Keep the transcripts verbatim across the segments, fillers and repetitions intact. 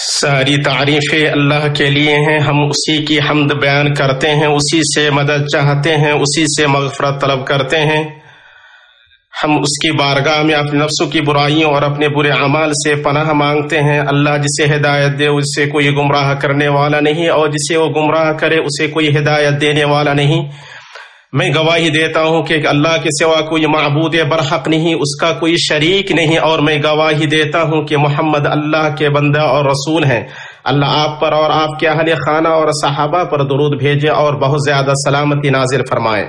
ساری تعریفیں اللہ کے لیے ہیں، ہم اسی کی حمد بیان کرتے ہیں، اسی سے مدد چاہتے ہیں، اسی سے مغفرت طلب کرتے ہیں۔ ہم اس کی بارگاہ میں اپنے نفسوں کی برائیوں اور اپنے برے اعمال سے پناہ مانگتے ہیں۔ اللہ جسے ہدایت دے اسے کوئی گمراہ کرنے والا نہیں، اور جسے وہ گمراہ کرے اسے کوئی ہدایت دینے والا نہیں۔ میں گواہی دیتا ہوں کہ اللہ کے سوا کوئی معبود برحق نہیں، اس کا کوئی شریک نہیں، اور میں گواہی دیتا ہوں کہ محمد اللہ کے بندہ اور رسول ہیں۔ اللہ آپ پر اور آپ کے اہل خانہ اور صحابہ پر درود بھیجے اور بہت زیادہ سلامتی نازل فرمائے۔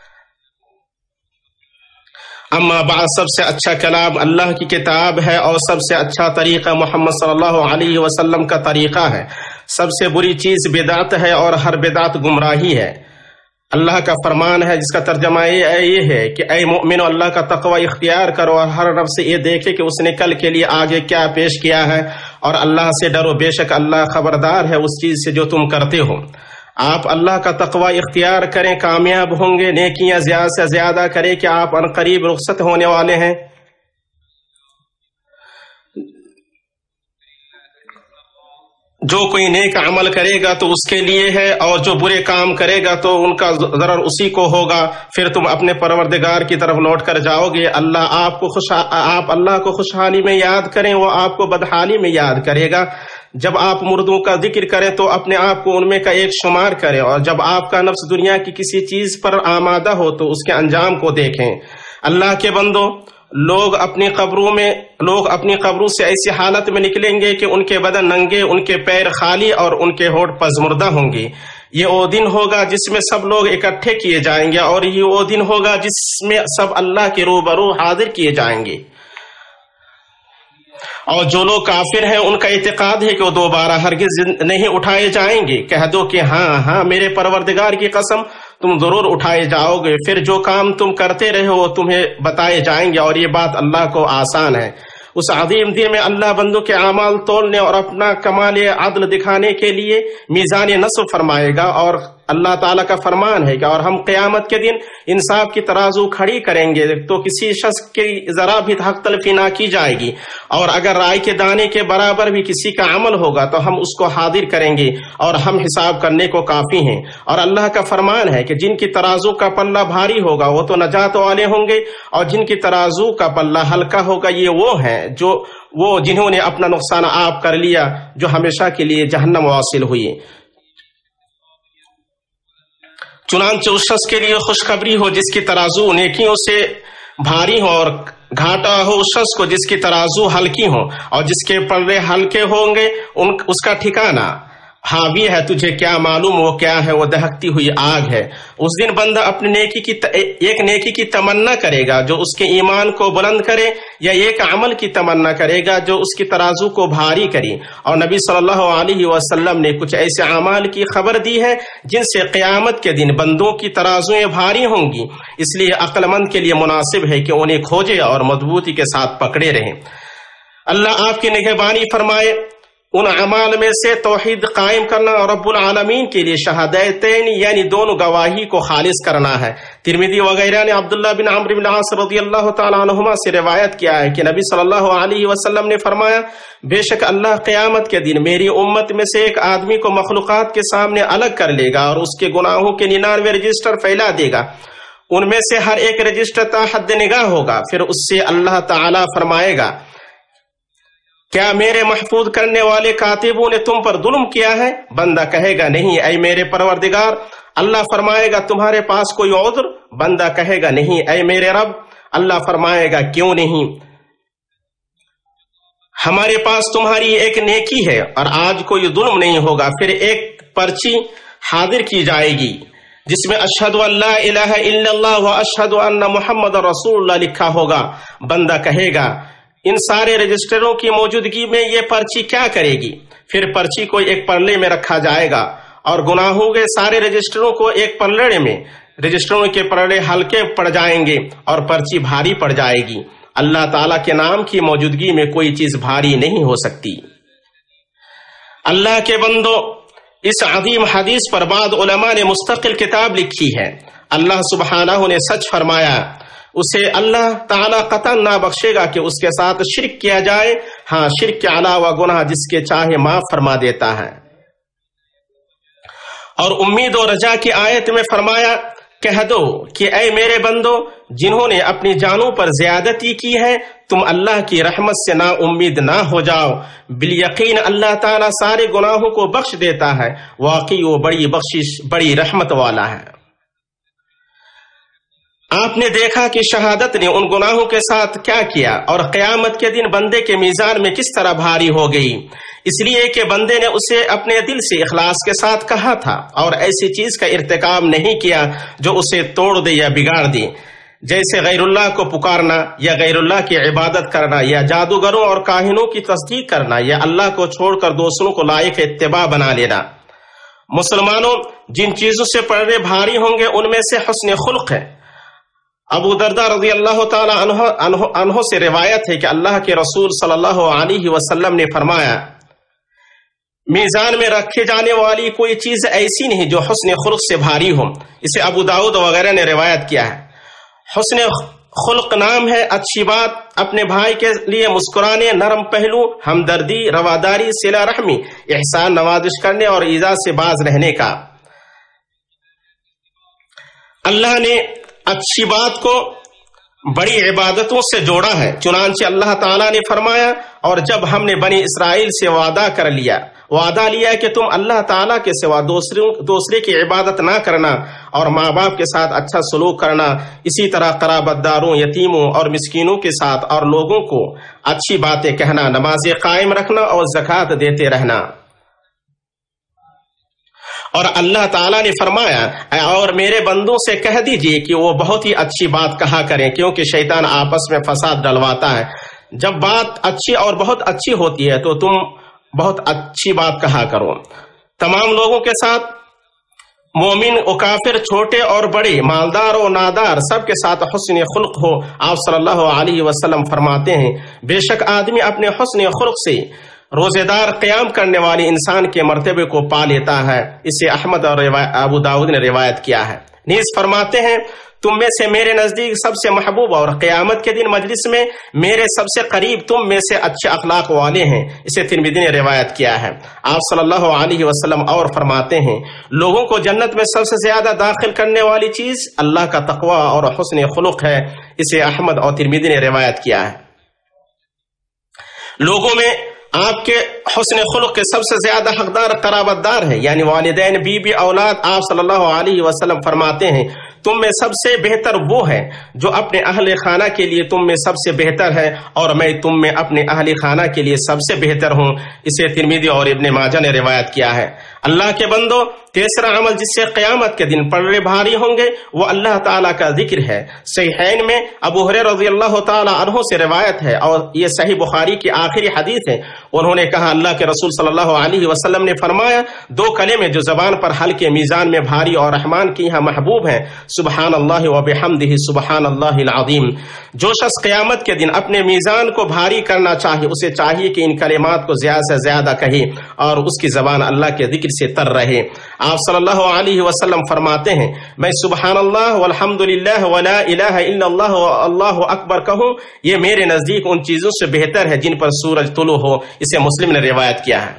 اما بعد، سب سے اچھا کلام اللہ کی کتاب ہے، اور سب سے اچھا طریقہ محمد صلی اللہ علیہ وسلم کا طریقہ ہے۔ سب سے بری چیز بدعت ہے، اور ہر بدعت گمراہی ہے۔ اللہ کا فرمان ہے جس کا ترجمہ یہ ہے کہ اے مومنو، اللہ کا تقوی اختیار کرو اور ہر نفس سے یہ دیکھے کہ اس نے کل کے لیے آگے کیا پیش کیا ہے، اور اللہ سے ڈرو، بے شک اللہ خبردار ہے اس چیز سے جو تم کرتے ہو۔ آپ اللہ کا تقوی اختیار کریں، کامیاب ہوں گے۔ نیکیاں زیادہ سے زیادہ کریں کہ آپ عنقریب رخصت ہونے والے ہیں۔ جو کوئی نیک عمل کرے گا تو اس کے لیے ہے، اور جو برے کام کرے گا تو ان کا ضرر اسی کو ہوگا۔ پھر تم اپنے پروردگار کی طرف لوٹ کر جاؤ گے۔ اللہ آپ کو خوش آپ اللہ کو خوشحالی میں یاد کریں، وہ آپ کو بدحالی میں یاد کرے گا۔ جب آپ مردوں کا ذکر کریں تو اپنے آپ کو ان میں کا ایک شمار کریں، اور جب آپ کا نفس دنیا کی کسی چیز پر آمادہ ہو تو اس کے انجام کو دیکھیں۔ اللہ کے بندو، لوگ اپنی قبروں میں لوگ اپنی قبروں سے ایسی حالت میں نکلیں گے کہ ان کے بدن ننگے، ان کے پیر خالی اور ان کے ہونٹ پزمردہ ہوں گے۔ یہ وہ دن ہوگا جس میں سب لوگ اکٹھے کیے جائیں گے، اور یہ وہ دن ہوگا جس میں سب اللہ کے روبرو حاضر کیے جائیں گے۔ اور جو لوگ کافر ہیں ان کا اعتقاد ہے کہ وہ دوبارہ ہرگز نہیں اٹھائے جائیں گے۔ کہہ دو کہ ہاں ہاں میرے پروردگار کی قسم، تم ضرور اٹھائے جاؤ گے۔ پھر جو کام تم کرتے رہے وہ تمہیں بتائے جائیں گے، اور یہ بات اللہ کو آسان ہے۔ اس عظیم دن میں اللہ بندوں کے اعمال تولنے اور اپنا کمال عدل دکھانے کے لیے میزان نصب فرمائے گا، اور اللہ تعالیٰ کا فرمان ہے کہ اور ہم قیامت کے دن انصاف کی ترازو کھڑی کریں گے تو کسی شخص کی ذرا بھی حق تلفی نہ کی جائے گی، اور اگر رائے کے دانے کے برابر بھی کسی کا عمل ہوگا تو ہم اس کو حاضر کریں گے، اور ہم حساب کرنے کو کافی ہیں۔ اور اللہ کا فرمان ہے کہ جن کی ترازو کا پلہ بھاری ہوگا وہ تو نجات والے ہوں گے، اور جن کی ترازو کا پلہ ہلکا ہوگا یہ وہ ہیں جو وہ جنہوں نے اپنا نقصان آپ کر لیا، جو ہمیشہ کے لیے جہنم واصل ہوئی۔ چنانچہ اس شخص کے لیے خوشخبری ہو جس کی ترازو نیکیوں سے بھاری ہو، اور گھاٹا ہو اس شخص کو جس کی ترازو ہلکی ہو، اور جس کے پلے ہلکے ہوں گے ان اس کا ٹھکانہ حاوی ہے۔ تجھے کیا معلوم وہ کیا ہے؟ وہ دہکتی ہوئی آگ ہے۔ اس دن بندہ اپنے نیکی کی ت... ایک نیکی کی تمنا کرے گا جو اس کے ایمان کو بلند کرے، یا ایک عمل کی تمنا کرے گا جو اس کی ترازو کو بھاری کرے۔ اور نبی صلی اللہ علیہ وسلم نے کچھ ایسے اعمال کی خبر دی ہے جن سے قیامت کے دن بندوں کی ترازویں بھاری ہوں گی، اس لیے عقل مند کے لیے مناسب ہے کہ انہیں کھوجے اور مضبوطی کے ساتھ پکڑے رہیں۔ اللہ آپ کی نگہبانی فرمائے۔ ان اعمال میں سے توحید قائم کرنا اور رب العالمین کے لیے شہادتین یعنی دونوں گواہی کو خالص کرنا ہے۔ ترمذی وغیرہ نے عبداللہ بن عمرو بن العاص رضی اللہ تعالی عنہما سے روایت کیا ہے کہ نبی صلی اللہ علیہ وسلم نے فرمایا، بے شک اللہ قیامت کے دن میری امت میں سے ایک آدمی کو مخلوقات کے سامنے الگ کر لے گا، اور اس کے گناہوں کے ننانوے رجسٹر پھیلا دے گا۔ ان میں سے ہر ایک رجسٹر تا حد نگاہ ہوگا۔ پھر اس سے اللہ تعالی فرمائے گا، کیا میرے محفوظ کرنے والے کاتبوں نے تم پر ظلم کیا ہے؟ بندہ کہے گا نہیں اے میرے پروردگار۔ اللہ فرمائے گا تمہارے پاس کوئی عذر؟ بندہ کہے گا نہیں اے میرے رب۔ اللہ فرمائے گا کیوں نہیں؟ ہمارے پاس تمہاری ایک نیکی ہے اور آج کوئی ظلم نہیں ہوگا۔ پھر ایک پرچی حاضر کی جائے گی جس میں اشہد ان لا الہ الا اللہ و اشہد ان محمد رسول اللہ لکھا ہوگا۔ بندہ کہے گا ان سارے رجسٹروں کی موجودگی میں یہ پرچی کیا کرے گی؟ پھر پرچی کو ایک پلڑے میں رکھا جائے گا، اور گناہوں کے سارے رجسٹروں کو ایک پلڑے میں۔ رجسٹروں کے پلڑے ہلکے پڑ جائیں گے اور پرچی بھاری پڑ جائے گی۔ اللہ تعالیٰ کے نام کی موجودگی میں کوئی چیز بھاری نہیں ہو سکتی۔ اللہ کے بندو، اس عظیم حدیث پر بعض علماء نے مستقل کتاب لکھی ہے۔ اللہ سبحانہ نے سچ فرمایا، اسے اللہ تعالیٰ قطعاً نہ بخشے گا کہ اس کے ساتھ شرک کیا جائے، ہاں شرک کے علاوہ گناہ جس کے چاہے معاف فرما دیتا ہے۔ اور امید و رجا کی آیت میں فرمایا، کہہ دو کہ اے میرے بندو جنہوں نے اپنی جانوں پر زیادتی کی ہے، تم اللہ کی رحمت سے نا امید نہ ہو جاؤ، بالیقین اللہ تعالیٰ سارے گناہوں کو بخش دیتا ہے، واقعی وہ بڑی بخشش بڑی رحمت والا ہے۔ آپ نے دیکھا کہ شہادت نے ان گناہوں کے ساتھ کیا کیا، اور قیامت کے دن بندے کے میزان میں کس طرح بھاری ہو گئی، اس لیے کہ بندے نے اسے اپنے دل سے اخلاص کے ساتھ کہا تھا اور ایسی چیز کا ارتکاب نہیں کیا جو اسے توڑ دے یا بگاڑ دے، جیسے غیر اللہ کو پکارنا یا غیر اللہ کی عبادت کرنا یا جادوگروں اور کاہنوں کی تصدیق کرنا یا اللہ کو چھوڑ کر دوسروں کو لائق اتباع بنا لینا۔ مسلمانوں، جن چیزوں سے پردے بھاری ہوں گے ان میں سے حسن خلق ہے۔ ابو درداء رضی اللہ تعالی عنہ, عنہ, عنہ سے روایت ہے کہ اللہ کے رسول صلی اللہ علیہ وسلم نے فرمایا، میزان میں رکھے جانے والی کوئی چیز ایسی نہیں جو حسن خلق سے بھاری ہو۔ اسے ابو داؤد وغیرہ نے روایت کیا ہے۔ حسن خلق نام ہے اچھی بات، اپنے بھائی کے لیے مسکرانے، نرم پہلو، ہمدردی، رواداری، صلہ رحمی، احسان نوازش کرنے اور ایذا سے باز رہنے کا۔ اللہ نے اچھی بات کو بڑی عبادتوں سے جوڑا ہے، چنانچہ اللہ تعالیٰ نے فرمایا، اور جب ہم نے بنی اسرائیل سے وعدہ کر لیا وعدہ لیا کہ تم اللہ تعالیٰ کے سوا دوسروں دوسرے کی عبادت نہ کرنا اور ماں باپ کے ساتھ اچھا سلوک کرنا، اسی طرح قرابت داروں، یتیموں اور مسکینوں کے ساتھ اور لوگوں کو اچھی باتیں کہنا، نمازیں قائم رکھنا اور زکوٰۃ دیتے رہنا۔ اور اللہ تعالیٰ نے فرمایا، اور میرے بندوں سے کہہ دیجئے کہ وہ بہت ہی اچھی بات کہا کریں، کیونکہ شیطان آپس میں فساد ڈلواتا ہے۔ جب بات اچھی اور بہت اچھی ہوتی ہے تو تم بہت اچھی بات کہا کرو۔ تمام لوگوں کے ساتھ، مومن و کافر، چھوٹے اور بڑے، مالدار و نادار، سب کے ساتھ حسن خلق ہو۔ آپ صلی اللہ علیہ وسلم فرماتے ہیں، بے شک آدمی اپنے حسن خلق سے روزے دار قیام کرنے والے انسان کے مرتبے کو پا لیتا ہے۔ اسے احمد اور ابو داؤد نے روایت کیا ہے۔ نیز فرماتے ہیں، تم میں سے میرے نزدیک سب سے محبوب اور قیامت کے دن مجلس میں میرے سب سے قریب تم میں سے اچھے اخلاق والے ہیں۔ اسے ترمذی نے روایت کیا ہے۔ آپ صلی اللہ علیہ وسلم اور فرماتے ہیں، لوگوں کو جنت میں سب سے زیادہ داخل کرنے والی چیز اللہ کا تقوی اور حسن خلق ہے۔ اسے احمد اور ترمذی نے روایت کیا ہے۔ لوگوں میں آپ کے حسن خلق کے سب سے زیادہ حقدار قرابت دار ہے، یعنی والدین، بیوی بی اولاد۔ آپ صلی اللہ علیہ وسلم فرماتے ہیں، تم میں سب سے بہتر وہ ہے جو اپنے اہل خانہ کے لیے تم میں سب سے بہتر ہے، اور میں تم میں اپنے اہل خانہ کے لیے سب سے بہتر ہوں۔ اسے ترمذی اور ابن ماجہ نے روایت کیا ہے۔ اللہ کے بندو، تیسرا عمل جس سے قیامت کے دن پلڑے بھاری ہوں گے وہ اللہ تعالیٰ کا ذکر ہے۔ صحیحین میں ابو ہریرہ رضی اللہ تعالیٰ عنہ سے روایت ہے، اور یہ صحیح بخاری کی آخری حدیث ہے۔ انہوں نے کہا، اللہ کے رسول صلی اللہ علیہ وسلم نے فرمایا، دو کلمے جو زبان پر ہلکے، میزان میں بھاری اور رحمان کی یہاں محبوب ہیں، سبحان اللہ و بحمدہ سبحان اللہ العظیم۔ جو شخص قیامت کے دن اپنے میزان کو بھاری کرنا چاہے، اسے چاہیے کہ ان کلمات کو زیادہ سے زیادہ کہے اور اس کی زبان اللہ کے ذکر سے تر رہے۔ آپ صلی اللہ علیہ وسلم فرماتے ہیں، میں سبحان اللہ والحمد للہ ولا الہ الا اللہ واللہ اکبر کہوں، یہ میرے نزدیک ان چیزوں سے بہتر ہے جن پر سورج طلوع ہو۔ اسے مسلم نے روایت کیا ہے۔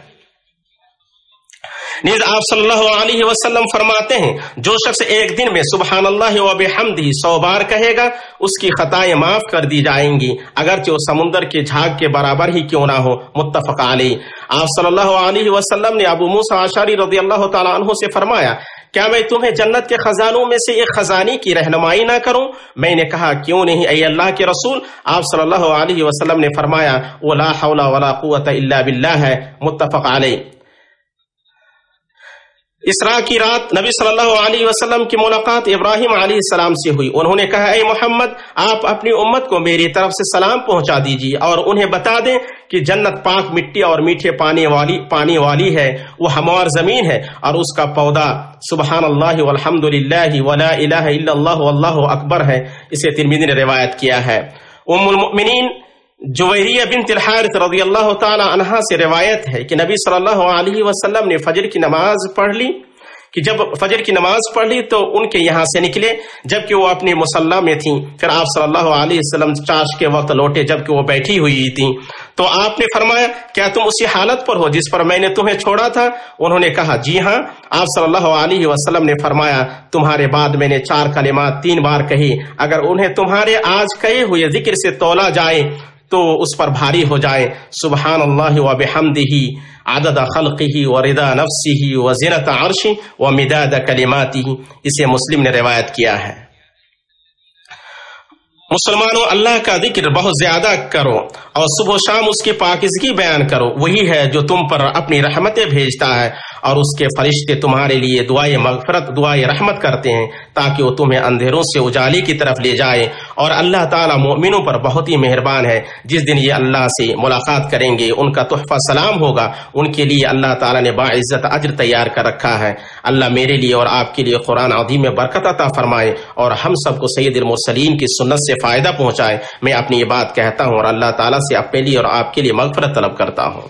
نیز آپ صلی اللہ علیہ وسلم فرماتے ہیں، جو شخص ایک دن میں سبحان اللہ و بحمدہ سو بار کہے گا، اس کی خطائیں معاف کر دی جائیں گی، اگرچہ وہ سمندر کے جھاگ کے برابر ہی کیوں نہ ہو۔ متفق علیہ۔ آپ صلی اللہ علیہ وسلم نے ابو موسیٰ اشعری رضی اللہ تعالیٰ عنہ سے فرمایا، کیا میں تمہیں جنت کے خزانوں میں سے ایک خزانے کی رہنمائی نہ کروں؟ میں نے کہا، کیوں نہیں اے اللہ کے رسول؟ آپ صلی اللہ علیہ وسلم نے فرمایا، ولا حول ولا قوت الا باللہ ہے۔ متفق علیہ۔ اسراء کی رات نبی صلی اللہ علیہ وسلم کی ملاقات ابراہیم علیہ السلام سے ہوئی۔ انہوں نے کہا، اے محمد، آپ اپنی امت کو میری طرف سے سلام پہنچا دیجیے اور انہیں بتا دیں کہ جنت پاک مٹی اور میٹھے پانی والی پانی والی ہے، وہ ہموار زمین ہے اور اس کا پودا سبحان اللہ والحمد للہ ولا الہ الا اللہ واللہ اکبر ہے۔ اسے ترمذی نے روایت کیا ہے۔ ام المؤمنین جویریہ بنت الحارث رضی اللہ تعالی عنہا سے روایت ہے کہ نبی صلی اللہ علیہ وسلم نے فجر کی نماز پڑھ لی کہ جب فجر کی نماز پڑھ لی تو ان کے یہاں سے نکلے جبکہ وہ اپنی مصلی میں تھیں. پھر آپ صلی اللہ علیہ وسلم چاش کے وقت لوٹے جبکہ وہ بیٹھی ہوئی تھیں. تو آپ نے فرمایا کیا تم اسی حالت پر ہو جس پر میں نے تمہیں چھوڑا تھا؟ انہوں نے کہا جی ہاں. آپ صلی اللہ علیہ وسلم نے فرمایا تمہارے بعد میں نے چار کلمات تین بار کہی، اگر انہیں تمہارے آج کہے ہوئے ذکر سے تولا جائے تو اس پر بھاری ہو جائے. سبحان اللہ و بحمدہ عدد خلقہ و رضا نفسہ و زنۃ عرشہ و مداد کلماتہ. اسے مسلم نے روایت کیا ہے. مسلمانوں، اللہ کا ذکر بہت زیادہ کرو اور صبح و شام اس کی پاکیزگی بیان کرو. وہی ہے جو تم پر اپنی رحمتیں بھیجتا ہے اور اس کے فرشتے تمہارے لیے دعائے مغفرت دعائے رحمت کرتے ہیں تاکہ وہ تمہیں اندھیروں سے اجالی کی طرف لے جائے. اور اللہ تعالیٰ مومنوں پر بہت ہی مہربان ہے. جس دن یہ اللہ سے ملاقات کریں گے ان کا تحفہ سلام ہوگا. ان کے لیے اللہ تعالیٰ نے باعزت اجر تیار کر رکھا ہے. اللہ میرے لیے اور آپ کے لیے قرآن عظیم میں برکت عطا فرمائے اور ہم سب کو سید المرسلین کی سنت سے فائدہ پہنچائے. میں اپنی یہ بات کہتا ہوں اور اللہ تعالیٰ سے اپنے لیے اور آپ کے لیے مغفرت طلب کرتا ہوں.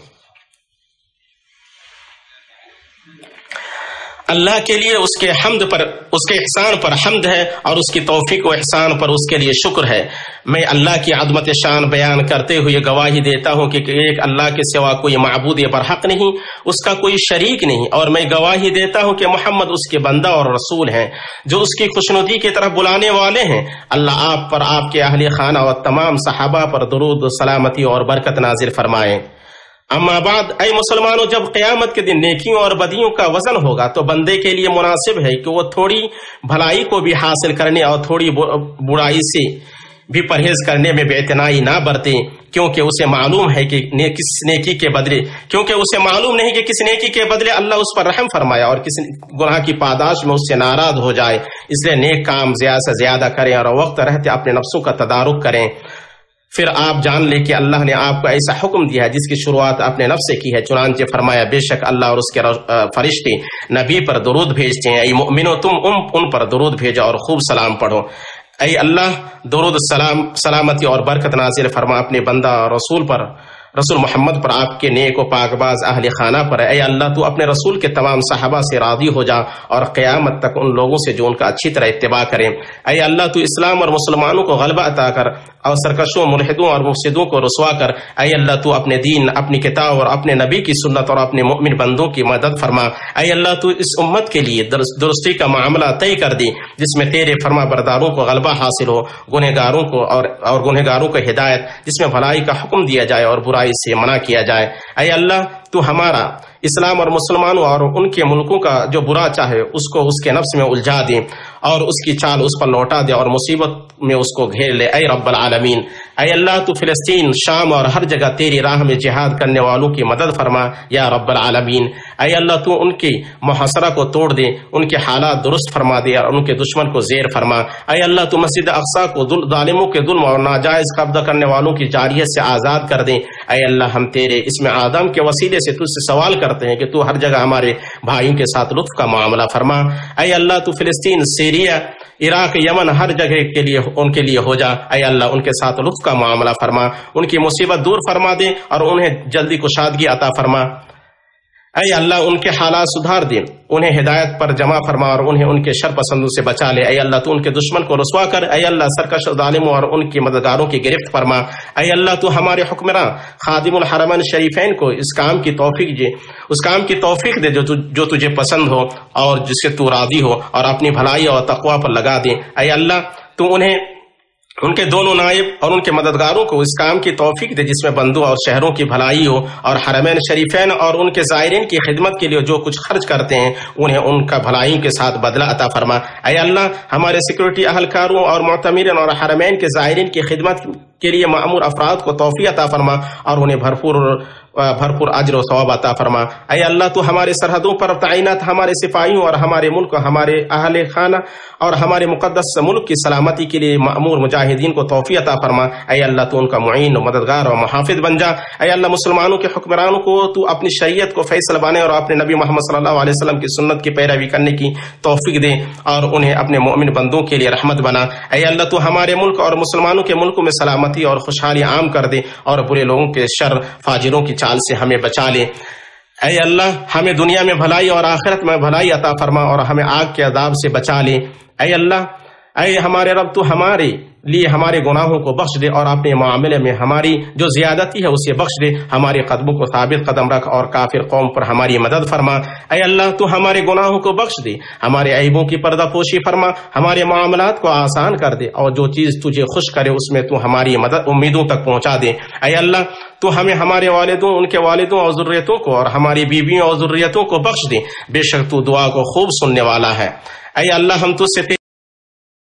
اللہ کے لیے اس کے حمد پر اس کے احسان پر حمد ہے اور اس کی توفیق و احسان پر اس کے لیے شکر ہے. میں اللہ کی عظمت شان بیان کرتے ہوئے گواہی دیتا ہوں کہ ایک اللہ کے سوا کوئی معبود برحق نہیں، اس کا کوئی شریک نہیں، اور میں گواہی دیتا ہوں کہ محمد اس کے بندہ اور رسول ہیں جو اس کی خوشنودی کی طرف بلانے والے ہیں. اللہ آپ پر، آپ کے اہل خانہ اور تمام صحابہ پر درود سلامتی اور برکت نازل فرمائے. اما بعد، اے مسلمانوں، جب قیامت کے دن نیکیوں اور بدیوں کا وزن ہوگا تو بندے کے لیے مناسب ہے کہ وہ تھوڑی بھلائی کو بھی حاصل کرنے اور تھوڑی برائی سے بھی پرہیز کرنے میں بے اعتنائی نہ برتے، کیونکہ اسے معلوم ہے کہ کس نیکی کے بدلے کیونکہ اسے معلوم نہیں کہ کس نیکی کے بدلے اللہ اس پر رحم فرمایا اور کس گناہ کی پاداش میں اس سے ناراض ہو جائے. اس لیے نیک کام زیادہ سے زیادہ کریں اور وقت رہتے اپنے نفسوں کا تدارک کریں. پھر آپ جان لیں کہ اللہ نے آپ کو ایسا حکم دیا ہے جس کی شروعات اپنے نفس سے کی ہے. چنانچہ فرمایا بے شک اللہ اور اس کے فرشتے نبی پر درود بھیجتے ہیں. اے مومنو، تم ان پر درود بھیجو اور خوب سلام پڑھو. اے اللہ، درود سلام سلامتی اور برکت نازل فرما اپنے بندہ اور رسول پر، رسول محمد پر، آپ کے نیک و پاک باز اہل خانہ پر. اے اللہ، تو اپنے رسول کے تمام صحابہ سے راضی ہو جا اور قیامت تک ان لوگوں سے جو ان کا اچھی طرح اتباع کریں. اے اللہ، تو اسلام اور مسلمانوں کو غلبہ عطا کر اور سرکشوں، ملحدوں اور مفسدوں کو رسوا کر. اے اللہ، تو اپنے دین، اپنی کتاب اور اپنے نبی کی سنت اور اپنے مؤمن بندوں کی مدد فرما. اے اللہ، تو اس امت کے لیے درستی کا معاملہ طے کر دی جس میں تیرے فرما برداروں کو غلبہ حاصل ہو، گنہگاروں کو اور اور گنہگاروں کو ہدایت، جس میں بھلائی کا حکم دیا جائے اور برائی سے منع کیا جائے. اے اللہ، تو ہمارا اسلام اور مسلمانوں اور ان کے ملکوں کا جو برا چاہے اس کو اس کے نفس میں الجھا دے اور اس کی چال اس پر لوٹا دے اور مصیبت میں اس کو گھیر لے. اے رب العالمین، اے اللہ، تو فلسطین، شام اور ہر جگہ تیری راہ میں جہاد کرنے والوں کی مدد فرما یا رب العالمین. اے اللہ، تو ان کی محاصرہ کو توڑ دے، ان کے حالات درست فرما دے اور ان کے دشمن کو زیر فرما. اے اللہ، تو مسجد اقصی کو ظالموں کے ظلم اور ناجائز قبضہ کرنے والوں کی جاریت سے آزاد کر دے. اے اللہ، ہم تیرے اسم اعظم کے وسیلے سے تجھ سے سوال کرتے ہیں کہ تو ہر جگہ ہمارے بھائیوں کے ساتھ لطف کا معاملہ فرما. اے اللہ، تو فلسطین، سیریا، عراق، یمن، ہر جگہ کے لیے ان کے لیے ہو جا. اے اللہ، ان کے ساتھ لطف کا معاملہ فرما، ان کی مصیبت دور فرما دے اور انہیں جلدی کشادگی عطا فرما. اے اللہ، ان کے حالات سدھار دے، انہیں ہدایت پر جمع فرما اور انہیں ان کے شر پسندوں سے بچا لے. اے اللہ، تو ان کے دشمن کو رسوا کر. اے اللہ، سرکش ظالموں اور ان کی مددگاروں کی گرفت فرما. اے اللہ، تو ہمارے حکمراں خادم الحرمین شریفین کو اس کام کی توفیق دے اس کام کی توفیق دے جو جو تجھے پسند ہو اور جس سے تو راضی ہو اور اپنی بھلائی اور تقوی پر لگا دے. اے اللہ، تو انہیں ان کے دونوں نائب اور ان کے مددگاروں کو اس کام کی توفیق دے جس میں بندوں اور شہروں کی بھلائی ہو اور حرمین شریفین اور ان کے زائرین کی خدمت کے لیے جو کچھ خرچ کرتے ہیں انہیں ان کا بھلائی کے ساتھ بدلہ عطا فرما. اے اللہ، ہمارے سیکورٹی اہلکاروں اور معتمرین اور حرمین کے زائرین کی خدمت کے لیے مأمور افراد کو توفیق عطا فرما اور انہیں بھرپور بھرپور اجر و ثواب عطا فرما. اے اللہ، تو ہمارے سرحدوں پر تعینات ہمارے سپاہیوں اور ہمارے ملک، ہمارے اہل خانہ اور ہمارے مقدس ملک کی سلامتی کے لیے مأمور مجاہدین کو توفیق عطا فرما. اے اللہ، تو ان کا معین و مددگار اور محافظ بن جا. اے اللہ، مسلمانوں کے حکمرانوں کو تو اپنی شریعت کو فیصل بنے اور اپنے نبی محمد صلی اللہ علیہ وسلم کی سنت کی پیروی کرنے کی توفیق دے اور انہیں اپنے مومن بندوں کے لیے رحمت بنا. اے اللہ، تو ہمارے ملک اور مسلمانوں کے ملکوں میں سلامتی اور خوشحالی عام کر دے اور برے لوگوں کے شر، فاجروں کی چال سے ہمیں بچا لے. اے اللہ ہمیں دنیا میں بھلائی اور آخرت میں بھلائی عطا فرما اور ہمیں آگ کے عذاب سے بچا لے۔ اے اللہ، اے ہمارے رب، تو ہمارے لیے ہمارے گناہوں کو بخش دے اور اپنے معاملے میں ہماری جو زیادتی ہے اسے بخش دے، ہمارے قدموں کو ثابت قدم رکھ اور کافر قوم پر ہماری مدد فرما۔ اے اللہ تو ہمارے گناہوں کو بخش دے، ہمارے عیبوں کی پردہ پوشی فرما، ہمارے معاملات کو آسان کر دے اور جو چیز تجھے خوش کرے اس میں تو ہماری مدد امیدوں تک پہنچا دے۔ اے اللہ تو ہمیں ہمارے والدوں، ان کے والدوں اور ذریتوں کو اور ہماری بیویوں اور ذریتوں کو بخش دے، بے شک تو دعا کو خوب سننے والا ہے۔ اے اللہ ہم تجھ سے